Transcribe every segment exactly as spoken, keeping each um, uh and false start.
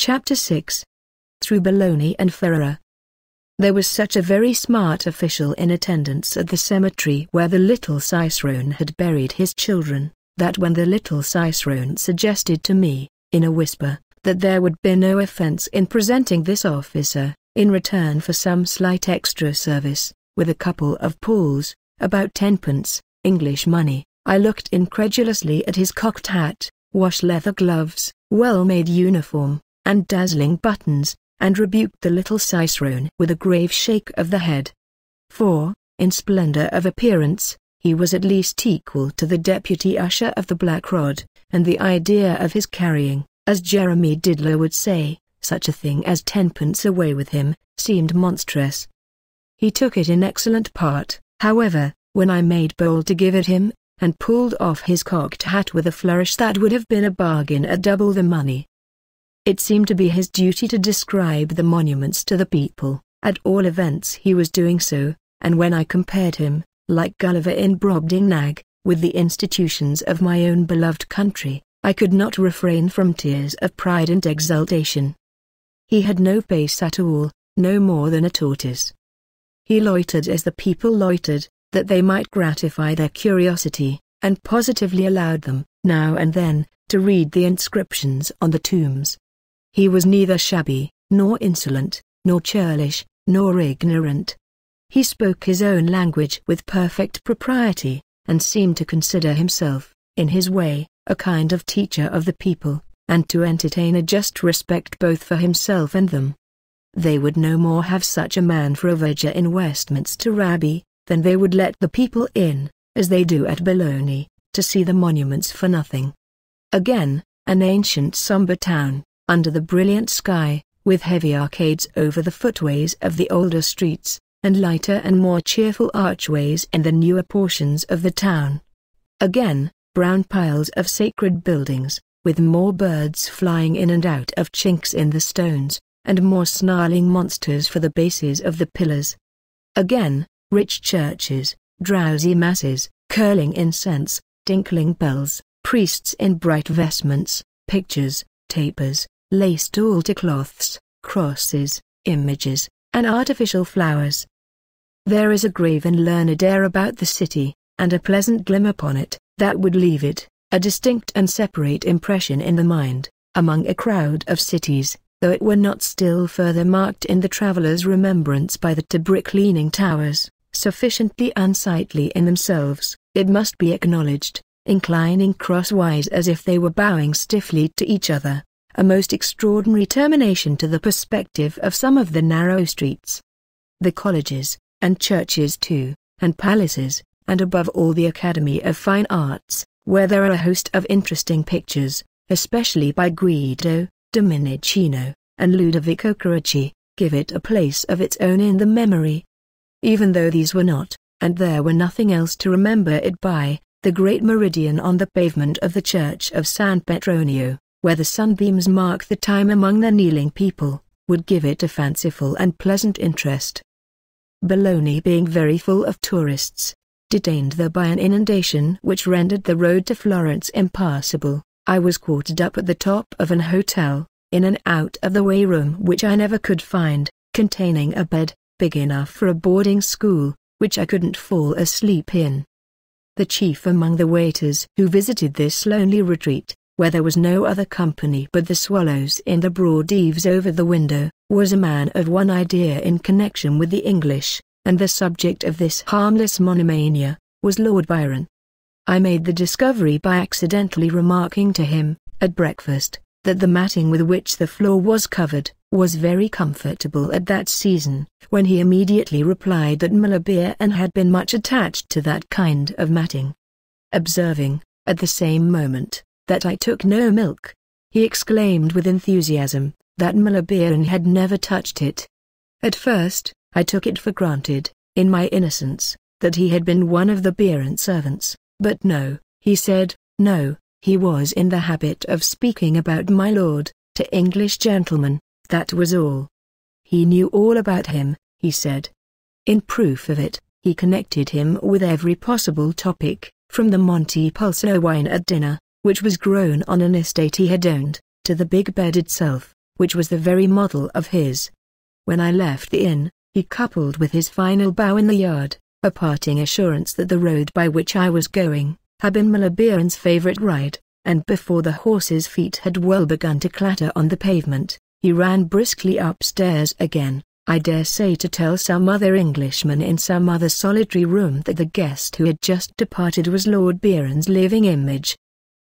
Chapter six. Through Bologna and Ferrara. There was such a very smart official in attendance at the cemetery where the little cicerone had buried his children, that when the little cicerone suggested to me, in a whisper, that there would be no offence in presenting this officer, in return for some slight extra service, with a couple of pulls, about tenpence, English money, I looked incredulously at his cocked hat, wash-leather gloves, well-made uniform, and dazzling buttons, and rebuked the little cicerone with a grave shake of the head. For, in splendour of appearance, he was at least equal to the deputy usher of the Black Rod, and the idea of his carrying, as Jeremy Diddler would say, such a thing as tenpence away with him, seemed monstrous. He took it in excellent part, however, when I made bold to give it him, and pulled off his cocked hat with a flourish that would have been a bargain at double the money. It seemed to be his duty to describe the monuments to the people, at all events he was doing so, and when I compared him, like Gulliver in Brobdingnag, with the institutions of my own beloved country, I could not refrain from tears of pride and exultation. He had no face at all, no more than a tortoise. He loitered as the people loitered, that they might gratify their curiosity, and positively allowed them, now and then, to read the inscriptions on the tombs. He was neither shabby, nor insolent, nor churlish, nor ignorant. He spoke his own language with perfect propriety, and seemed to consider himself, in his way, a kind of teacher of the people, and to entertain a just respect both for himself and them. They would no more have such a man for a verger in Westminster Abbey, than they would let the people in, as they do at Bologna, to see the monuments for nothing. Again, an ancient sombre town, under the brilliant sky, with heavy arcades over the footways of the older streets, and lighter and more cheerful archways in the newer portions of the town. Again, brown piles of sacred buildings, with more birds flying in and out of chinks in the stones, and more snarling monsters for the bases of the pillars. Again, rich churches, drowsy masses, curling incense, tinkling bells, priests in bright vestments, pictures, tapers, laced altar-cloths, crosses, images, and artificial flowers. There is a grave and learned air about the city, and a pleasant glim upon it, that would leave it, a distinct and separate impression in the mind, among a crowd of cities, though it were not still further marked in the traveller's remembrance by the to-brick-leaning towers, sufficiently unsightly in themselves, it must be acknowledged, inclining crosswise as if they were bowing stiffly to each other, a most extraordinary termination to the perspective of some of the narrow streets. The colleges, and churches too, and palaces, and above all the Academy of Fine Arts, where there are a host of interesting pictures, especially by Guido, Domenichino, and Ludovico Carracci, give it a place of its own in the memory. Even though these were not, and there were nothing else to remember it by, the great meridian on the pavement of the church of San Petronio, where the sunbeams mark the time among the kneeling people, would give it a fanciful and pleasant interest. Bologna being very full of tourists, detained there by an inundation which rendered the road to Florence impassable, I was quartered up at the top of an hotel, in an out-of-the-way room which I never could find, containing a bed, big enough for a boarding school, which I couldn't fall asleep in. The chief among the waiters who visited this lonely retreat, where there was no other company but the swallows in the broad eaves over the window, was a man of one idea in connection with the English, and the subject of this harmless monomania was Lord Byron. I made the discovery by accidentally remarking to him, at breakfast, that the matting with which the floor was covered, was very comfortable at that season, when he immediately replied that Melebean had been much attached to that kind of matting. Observing, at the same moment, that I took no milk, he exclaimed with enthusiasm, that Melebean had never touched it. At first, I took it for granted, in my innocence, that he had been one of the Byron servants, but no, he said, no, he was in the habit of speaking about my lord, to English gentlemen, that was all. He knew all about him, he said. In proof of it, he connected him with every possible topic, from the Montepulciano wine at dinner, which was grown on an estate he had owned, to the big bed itself, which was the very model of his. When I left the inn, he coupled with his final bow in the yard, a parting assurance that the road by which I was going had been Malibiran's favourite ride, and before the horse's feet had well begun to clatter on the pavement, he ran briskly upstairs again, I dare say to tell some other Englishman in some other solitary room that the guest who had just departed was Lord Byron's living image.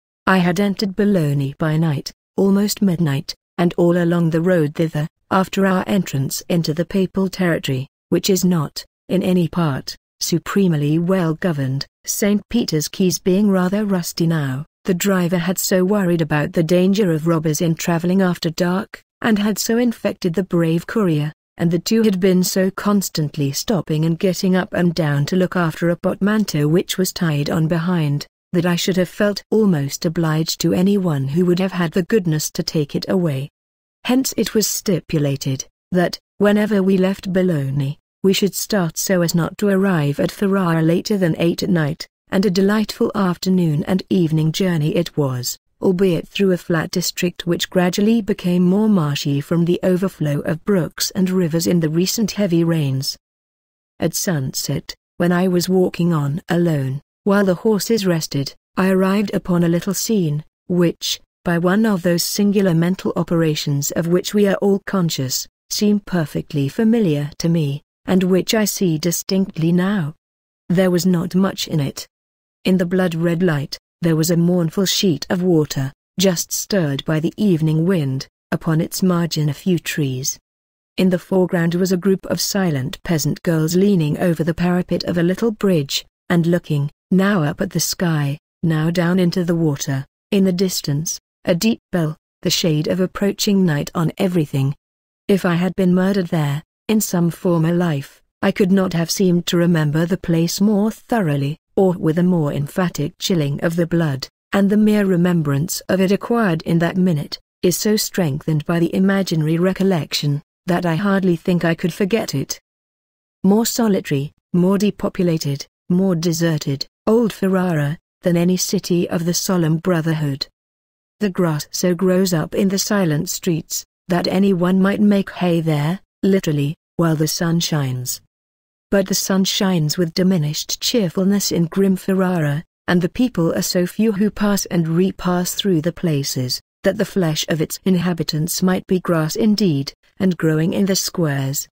I had entered Bologna by night, almost midnight, and all along the road thither, after our entrance into the papal territory, which is not, in any part, supremely well governed, Saint Peter's Quays being rather rusty now, the driver had so worried about the danger of robbers in travelling after dark, and had so infected the brave courier, and the two had been so constantly stopping and getting up and down to look after a portmanteau which was tied on behind, that I should have felt almost obliged to anyone who would have had the goodness to take it away. Hence it was stipulated, that, whenever we left Bologna, we should start so as not to arrive at Ferrara later than eight at night, and a delightful afternoon and evening journey it was, albeit through a flat district which gradually became more marshy from the overflow of brooks and rivers in the recent heavy rains. At sunset, when I was walking on alone, while the horses rested, I arrived upon a little scene, which, by one of those singular mental operations of which we are all conscious, seemed perfectly familiar to me, and which I see distinctly now. There was not much in it. In the blood-red light, there was a mournful sheet of water, just stirred by the evening wind, upon its margin a few trees. In the foreground was a group of silent peasant girls leaning over the parapet of a little bridge, and looking, now up at the sky, now down into the water. In the distance, a deep bell, the shade of approaching night on everything. If I had been murdered there, in some former life, I could not have seemed to remember the place more thoroughly, or with a more emphatic chilling of the blood, and the mere remembrance of it acquired in that minute, is so strengthened by the imaginary recollection, that I hardly think I could forget it. More solitary, more depopulated, more deserted, old Ferrara, than any city of the solemn brotherhood. The grass so grows up in the silent streets, that any one might make hay there, literally, while the sun shines. But the sun shines with diminished cheerfulness in grim Ferrara, and the people are so few who pass and repass through the places, that the flesh of its inhabitants might be grass indeed, and growing in the squares.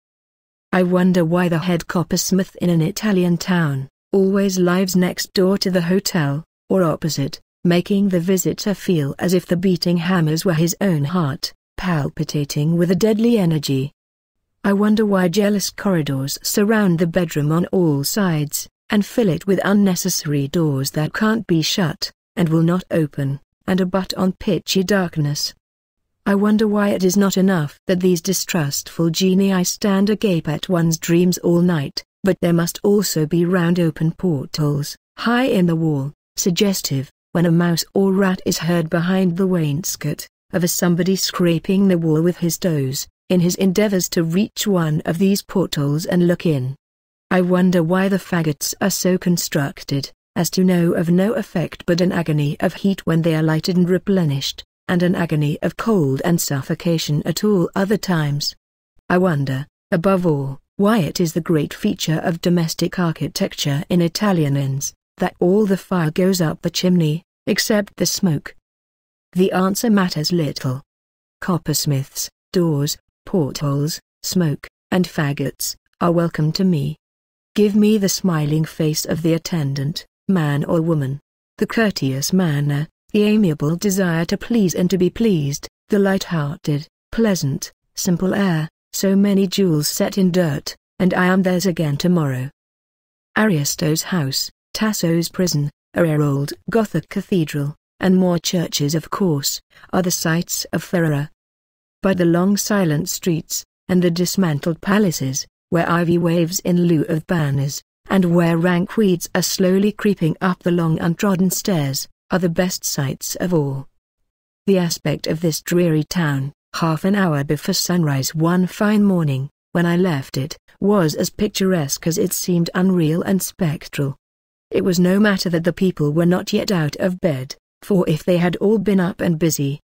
I wonder why the head coppersmith in an Italian town always lives next door to the hotel, or opposite, making the visitor feel as if the beating hammers were his own heart, palpitating with a deadly energy. I wonder why jealous corridors surround the bedroom on all sides, and fill it with unnecessary doors that can't be shut, and will not open, and abut on pitchy darkness. I wonder why it is not enough that these distrustful genii stand agape at one's dreams all night, but there must also be round open portholes, high in the wall, suggestive, when a mouse or rat is heard behind the wainscot, of a somebody scraping the wall with his toes, in his endeavours to reach one of these portholes and look in. I wonder why the faggots are so constructed, as to know of no effect but an agony of heat when they are lighted and replenished, and an agony of cold and suffocation at all other times. I wonder, above all, why it is the great feature of domestic architecture in Italian inns, that all the fire goes up the chimney, except the smoke. The answer matters little. Coppersmiths, doors, portholes, smoke, and faggots, are welcome to me. Give me the smiling face of the attendant, man or woman, the courteous manner, the amiable desire to please and to be pleased, the light-hearted, pleasant, simple air, so many jewels set in dirt, and I am theirs again tomorrow. Ariosto's house, Tasso's prison, a rare old Gothic cathedral, and more churches of course, are the sights of Ferrara. But the long silent streets, and the dismantled palaces, where ivy waves in lieu of banners, and where rank weeds are slowly creeping up the long untrodden stairs, are the best sights of all. The aspect of this dreary town, half an hour before sunrise one fine morning, when I left it, was as picturesque as it seemed unreal and spectral. It was no matter that the people were not yet out of bed, for if they had all been up and busy,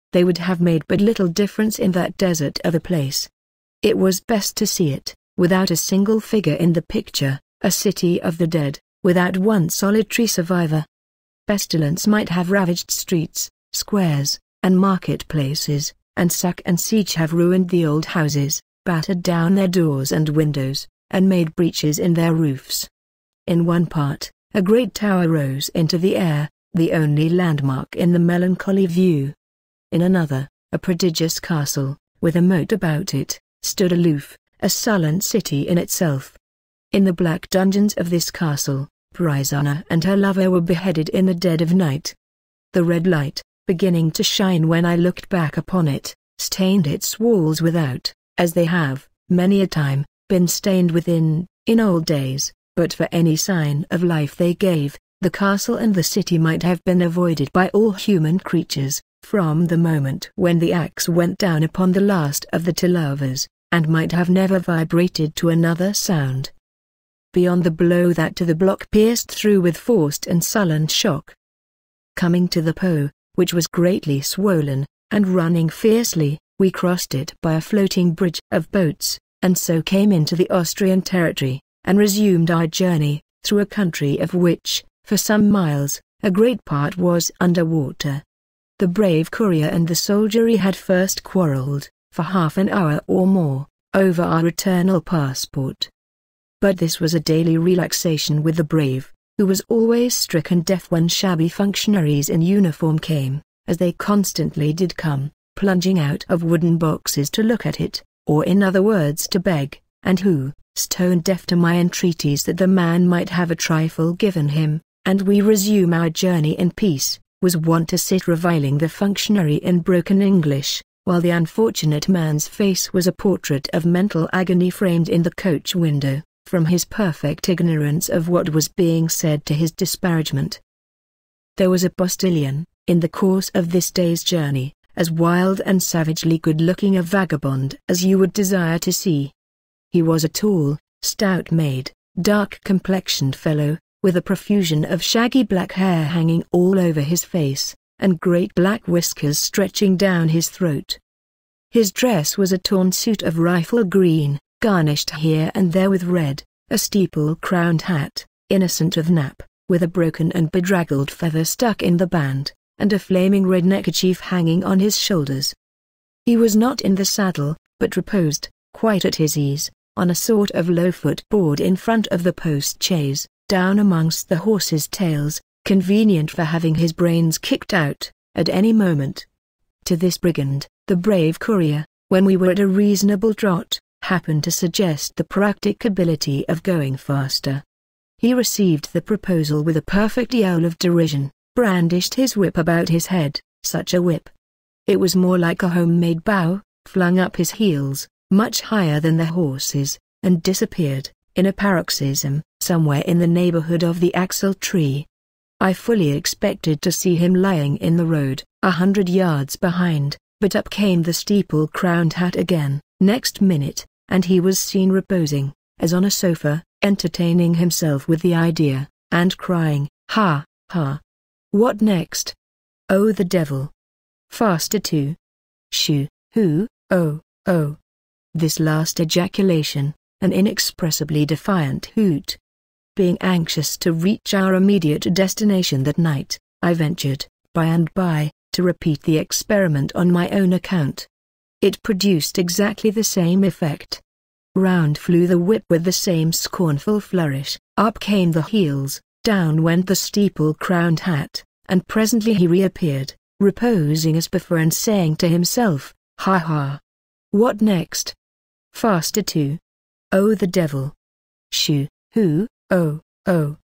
they would have made but little difference in that desert of a place. It was best to see it, without a single figure in the picture, a city of the dead, without one solitary survivor. Pestilence might have ravaged streets, squares, and marketplaces, and sack and siege have ruined the old houses, battered down their doors and windows, and made breaches in their roofs. In one part, a great tower rose into the air, the only landmark in the melancholy view. In another, a prodigious castle, with a moat about it, stood aloof, a sullen city in itself. In the black dungeons of this castle, Prizana and her lover were beheaded in the dead of night. The red light, beginning to shine when I looked back upon it, stained its walls without, as they have, many a time, been stained within, in old days, but for any sign of life they gave, the castle and the city might have been avoided by all human creatures, from the moment when the axe went down upon the last of the Tilavas, and might have never vibrated to another sound. Beyond the blow that to the block pierced through with forced and sullen shock. Coming to the Po, which was greatly swollen, and running fiercely, we crossed it by a floating bridge of boats, and so came into the Austrian territory, and resumed our journey, through a country of which, for some miles, a great part was under water. The brave courier and the soldiery had first quarrelled, for half an hour or more, over our eternal passport. But this was a daily relaxation with the brave, who was always stricken deaf when shabby functionaries in uniform came, as they constantly did come, plunging out of wooden boxes to look at it, or in other words to beg, and who, stone deaf to my entreaties that the man might have a trifle given him, and we resume our journey in peace, was wont to sit reviling the functionary in broken English, while the unfortunate man's face was a portrait of mental agony framed in the coach window, from his perfect ignorance of what was being said to his disparagement. There was a postilion, in the course of this day's journey, as wild and savagely good-looking a vagabond as you would desire to see. He was a tall, stout-made, dark-complexioned fellow, with a profusion of shaggy black hair hanging all over his face, and great black whiskers stretching down his throat. His dress was a torn suit of rifle green, garnished here and there with red, a steeple-crowned hat, innocent of nap, with a broken and bedraggled feather stuck in the band, and a flaming red neckerchief hanging on his shoulders. He was not in the saddle, but reposed, quite at his ease, on a sort of low footboard in front of the post-chaise, down amongst the horses' tails, convenient for having his brains kicked out, at any moment. To this brigand, the brave courier, when we were at a reasonable trot, happened to suggest the practicability of going faster. He received the proposal with a perfect yell of derision, brandished his whip about his head, such a whip! It was more like a homemade bow, flung up his heels, much higher than the horses, and disappeared, in a paroxysm, somewhere in the neighborhood of the axle tree. I fully expected to see him lying in the road, a hundred yards behind, but up came the steeple-crowned hat again, next minute, and he was seen reposing, as on a sofa, entertaining himself with the idea, and crying, "Ha, ha! What next? Oh, the devil! Faster too! Shoo, hoo, oh, oh!" This last ejaculation, an inexpressibly defiant hoot. Being anxious to reach our immediate destination that night, I ventured, by and by, to repeat the experiment on my own account. It produced exactly the same effect. Round flew the whip with the same scornful flourish, up came the heels, down went the steeple-crowned hat, and presently he reappeared, reposing as before and saying to himself, "Ha ha! What next? Faster too! Oh, the devil! Shoo, hoo, oh, oh!"